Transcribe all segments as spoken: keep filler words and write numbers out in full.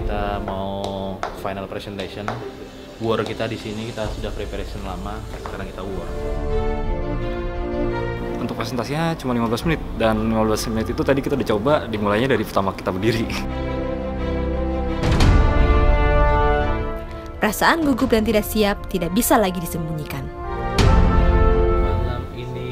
kita mau final presentation. War kita di sini kita sudah preparation lama, sekarang kita war. Untuk presentasinya cuma lima belas menit, dan lima belas menit itu tadi kita udah coba dimulainya dari pertama kita berdiri. Perasaan gugup dan tidak siap tidak bisa lagi disembunyikan. Malam ini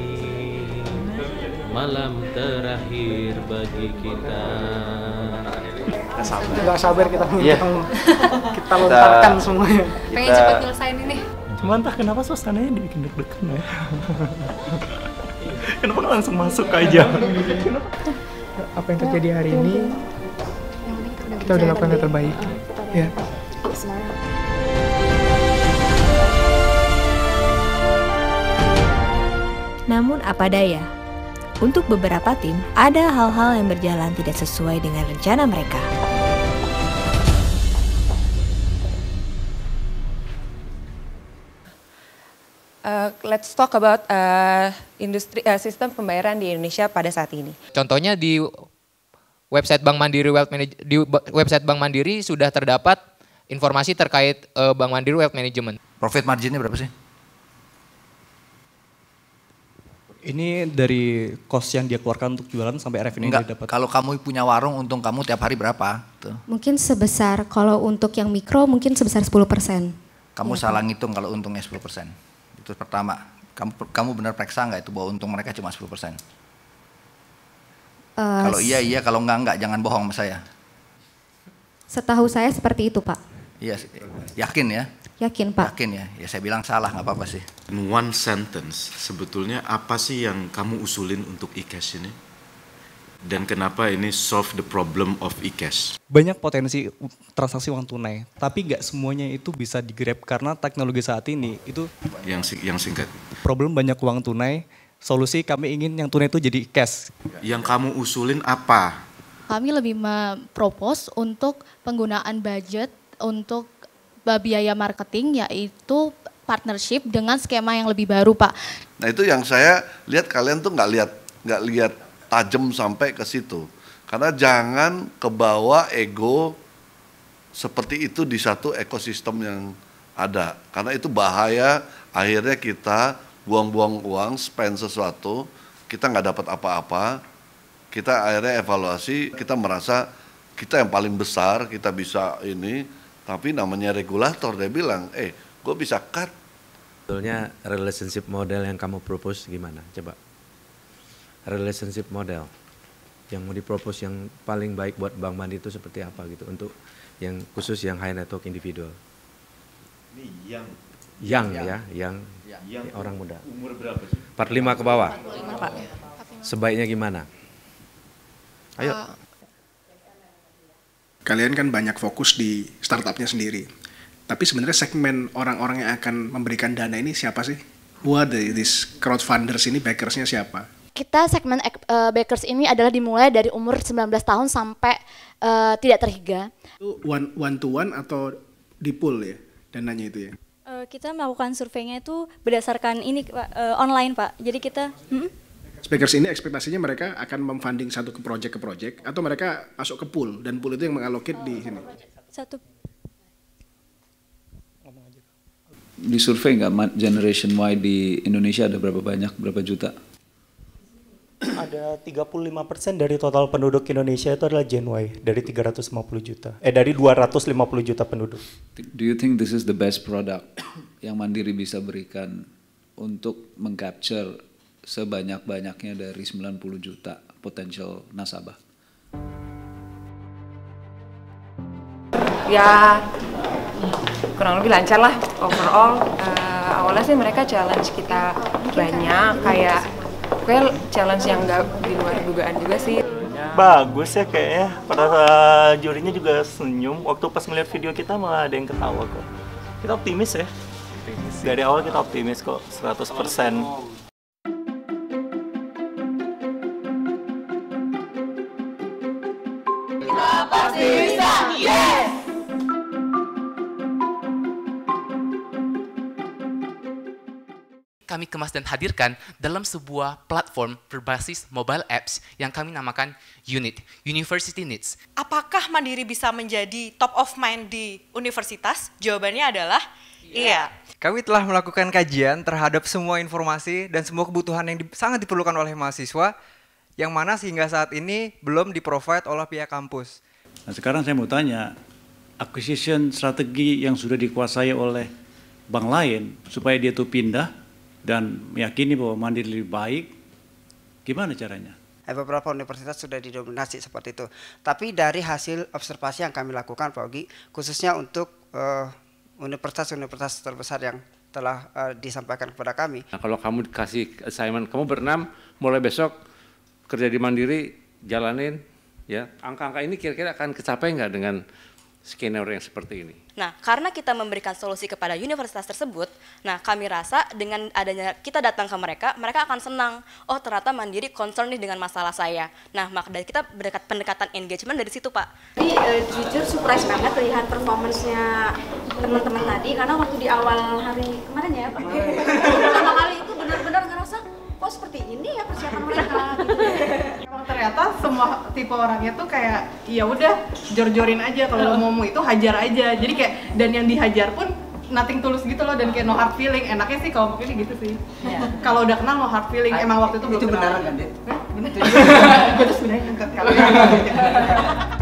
malam terakhir bagi kita. Gak sabar. Gak sabar kita yeah. kita lontarkan semuanya. Pengen cepet nyelesain ini. Cuman entah kenapa suasananya dibikin deg-degan ya. Kenapa nggak langsung masuk aja? Apa yang terjadi hari ini, kita udah lakukan yang terbaik. Ya. Namun apa daya, untuk beberapa tim ada hal-hal yang berjalan tidak sesuai dengan rencana mereka. Uh, let's talk about uh, industri uh, sistem pembayaran di Indonesia pada saat ini. Contohnya di website Bank Mandiri Wealth Manage- di website Bank Mandiri sudah terdapat informasi terkait uh, Bank Mandiri Wealth Management. Profit marginnya berapa sih? Ini dari cost yang dia keluarkan untuk jualan sampai revenue yang dia dapat. Kalau kamu punya warung, untung kamu tiap hari berapa? Tuh. Mungkin sebesar, kalau untuk yang mikro mungkin sebesar sepuluh persen. Kamu ya, salah ngitung kalau untungnya sepuluh persen. Itu pertama. Kamu kamu benar periksa nggak itu bahwa untung mereka cuma sepuluh persen? Uh, kalau iya, iya. Kalau enggak, enggak. Jangan bohong sama saya. Setahu saya seperti itu, Pak. Iya, yakin ya? Yakin, Pak. Yakin ya? Ya saya bilang salah, nggak apa-apa sih. In one sentence, sebetulnya apa sih yang kamu usulin untuk e-cash ini? Dan kenapa ini solve the problem of e-cash? Banyak potensi transaksi uang tunai, tapi nggak semuanya itu bisa di-grab karena teknologi saat ini itu yang yang singkat. Problem banyak uang tunai, solusi kami ingin yang tunai itu jadi cash. Yang kamu usulin apa? Kami lebih mempropos untuk penggunaan budget untuk biaya marketing, yaitu partnership dengan skema yang lebih baru, Pak. Nah itu yang saya lihat, kalian tuh nggak lihat nggak lihat tajam sampai ke situ. Karena jangan kebawa ego seperti itu di satu ekosistem yang ada. Karena itu bahaya, akhirnya kita buang-buang uang, spend sesuatu, kita nggak dapat apa-apa, kita akhirnya evaluasi, kita merasa kita yang paling besar, kita bisa ini, tapi namanya regulator, dia bilang, eh gue bisa cut. Sebetulnya relationship model yang kamu propose gimana? Coba. Relationship model yang mau dipropose yang paling baik buat Bank Mandiri itu seperti apa gitu untuk yang khusus yang high net worth individual. Ini yang yang, yang ya, yang, yang orang muda. Umur berapa sih? empat puluh lima ke bawah. empat puluh lima, Pak. Sebaiknya gimana? Ayo. Uh, Kalian kan banyak fokus di startupnya sendiri. Tapi sebenarnya segmen orang-orang yang akan memberikan dana ini siapa sih? Who are the, these crowdfunders ini, backersnya siapa? Kita segmen uh, backers ini adalah dimulai dari umur sembilan belas tahun sampai uh, tidak terhingga. Itu one, one to one atau di pool ya dananya itu ya? Uh, kita melakukan surveinya itu berdasarkan ini Pak, uh, online Pak. Jadi kita... Hmm? Backers ini ekspektasinya mereka akan memfunding satu ke project ke project atau mereka masuk ke pool dan pool itu yang mengalokate di sini? Satu. Di survei nggak generation Y di Indonesia ada berapa banyak, berapa juta? Ada tiga puluh lima persen dari total penduduk Indonesia itu adalah Gen Y, dari tiga ratus lima puluh juta. Eh dari dua ratus lima puluh juta penduduk. Do you think this is the best product yang Mandiri bisa berikan untuk mengcapture sebanyak-banyaknya dari sembilan puluh juta potential nasabah? Ya kurang lebih lancar lah overall. Uh, awalnya sih mereka challenge kita banyak, kayak well, challenge yang nggak di luar dugaan juga sih. Bagus ya kayaknya, pada uh, jurinya juga senyum. Waktu pas ngeliat video kita malah ada yang ketawa kok. Kita optimis ya, dari awal kita optimis kok, seratus persen. Kita pasti bisa, yes! kami kemas dan hadirkan dalam sebuah platform berbasis mobile apps yang kami namakan UNIT, University Needs. Apakah Mandiri bisa menjadi top of mind di universitas? Jawabannya adalah iya. Kami telah melakukan kajian terhadap semua informasi dan semua kebutuhan yang di, sangat diperlukan oleh mahasiswa, yang mana sehingga saat ini belum di-provide oleh pihak kampus. Nah, sekarang saya mau tanya, acquisition strategi yang sudah dikuasai oleh bank lain supaya dia tuh pindah dan meyakini bahwa Mandiri lebih baik, gimana caranya? Beberapa universitas sudah didominasi seperti itu. Tapi dari hasil observasi yang kami lakukan, Pak Ogi, khususnya untuk uh, universitas-universitas terbesar yang telah uh, disampaikan kepada kami. Nah, kalau kamu dikasih assignment, kamu berenam, mulai besok kerja di Mandiri, jalanin, ya angka-angka ini kira-kira akan kecapai nggak dengan skenario yang seperti ini? Nah, karena kita memberikan solusi kepada universitas tersebut, nah kami rasa dengan adanya kita datang ke mereka, mereka akan senang. Oh, ternyata Mandiri concern nih dengan masalah saya. Nah, maka dari kita berdekat pendekatan engagement dari situ, Pak. Jadi uh, jujur surprise banget lihat performance-nya teman-teman tadi, karena waktu di awal hari kemarin ya, Pak. Pertama kali itu benar-benar ngerasa, kok seperti ini ya persiapan mereka gitu. Emang ternyata semua tipe orangnya tuh kayak ya udah jor-jorin aja, kalau lo mau itu hajar aja. Jadi kayak dan yang dihajar pun nothing tulus gitu loh, dan kayak no hard feeling. Enaknya sih kalau mungkin gitu sih. Ya. Kalau udah kenal no hard feeling, emang waktu itu belum itu kenal. beneran kan, Dit? Bener. Gue tuh sebenarnya ngangkat kalau